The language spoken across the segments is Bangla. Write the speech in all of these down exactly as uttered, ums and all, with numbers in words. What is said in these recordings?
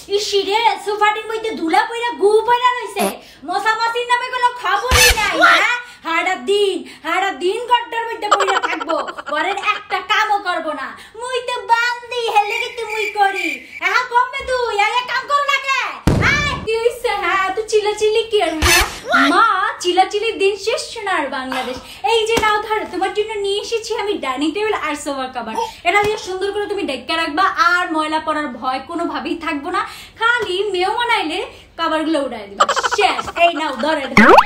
ইসিরে সোফাটির মধ্যে ধুলা পইরা গু পইরা রইছে মশামাছির নামে কোনো খবরই নাই হ্যাঁ হাড়া দিন হাড়া দিন গড্ডার মধ্যে পইরা থাকবো পরের একটা কামও করব না মুই তো বান্দি হেলে কি তুই করি হ্যাঁ কমবে তুই আরে কাম কর না কে হ্যাঁ কি হইছে হ্যাঁ তুই চিল্লাচিল্লি কি আর হ্যাঁ মা চিল্লাচিল্লির দিন শেষ সোনার বাংলাদেশ এই যে নাও ধরো তোমার জন্য নিয়ে এসেছি আমি ডাইনিং টেবিল আর সোফা কভার এটা দিয়ে সুন্দর করে তুমি ডেকে রাখবা আর ময়লা পড়ার ভয় কোনোভাবেই থাকবো না খালি মেহমান আইলে কভারগুলো উড়াই দিবা শেষ এই নাও ধরে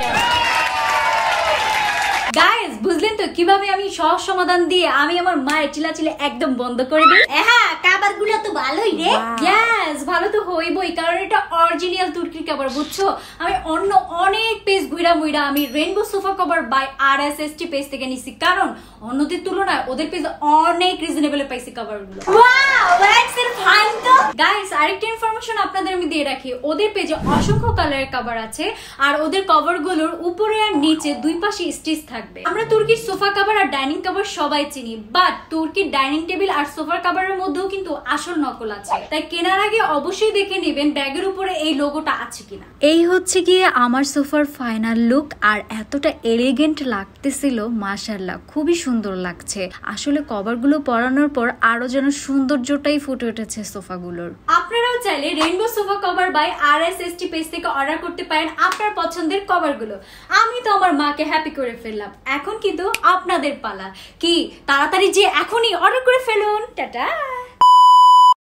গাইস বুঝলেন তো কিভাবে আমি সহজ সমাধান দিয়ে আমি আমার মায়ের চিল্লাচিল্লি একদম বন্ধ করে দিই হ্যাঁ কভারগুলো তো ভালোই রে ইয়েস ভালো তো হইবই কারণ এটা অরিজিনাল তুর্কির কভার বুঝছো আমি অন্য অনেক পেজ ঘুরা মুইরা আমি rainbow sofa cover by R S S T page থেকে নিছি কারণ অন্যদের তুলনায় ওদের পেজ অনেক রিজনেবল পাইছি কভারগুলো ওয়াও দ্যাটস ইট ফাইন তো গাইস আরেকটা ইনফরমেশন আপনাদের আমি দিয়ে রাখি ওদের পেজে অসংখ্য কালারের কভার আছে আর ওদের কভারগুলোর উপরে আর নিচে দুই পাশে স্টিচ থাকবে আমরা তুর্কির সোফা কভার আর ডাইনিং কভার সবাই চিনি বাট তুর্কির ডাইনিং টেবিল আর সোফার কভারের মধ্যেও কিন্তু আসল নকল আছে তাই কেনার আগে অবশ্যই দেখে নেবেন ব্যাগের উপরে এই লোগোটা আছে কিনা এই হচ্ছে গিয়ে আমার সোফার ফাইনাল লুক আর এতটা এলিগেন্ট লাগতেছিল মাশাআল্লাহ খুবই সুন্দর লাগছে আসলে কভারগুলো পরানোর পর আরো যেন সৌন্দর্যটাই ফুটে উঠেছে সোফাগুলোর আপনারাও চাইলে rainbow sofa cover by R S S T page থেকে অর্ডার করতে পারেন আপনার পছন্দের কভারগুলো আমি তো আমার মাকে হ্যাপি করে ফেললাম এখন কিন্তু আপনাদের পালা কি তাড়াতাড়ি যে এখনই অর্ডার করে ফেলুন টাটা।